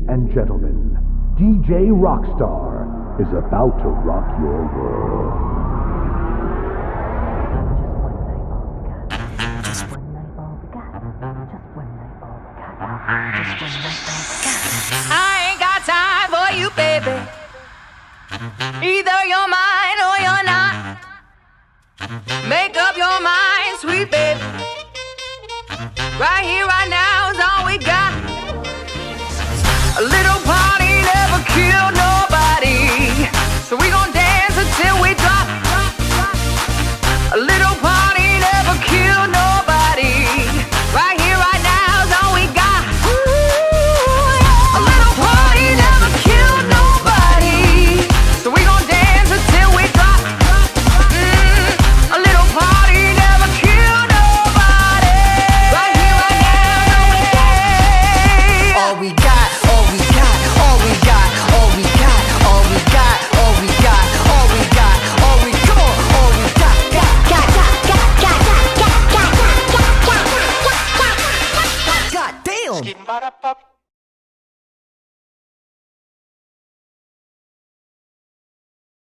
and gentlemen, DJ Rockstar is about to rock your world. I ain't got time for you, baby. Either you're mine or you're not. Make up your mind, sweet baby. Right here, right now is all we got. A little party never killed nobody, so we gon' dance until we drop. A little party never killed nobody. Right here, right now is all we got. A little party never killed nobody, so we gon' dance until we drop. A little party never killed nobody. Right here, right now is all we got. All we got, all we got.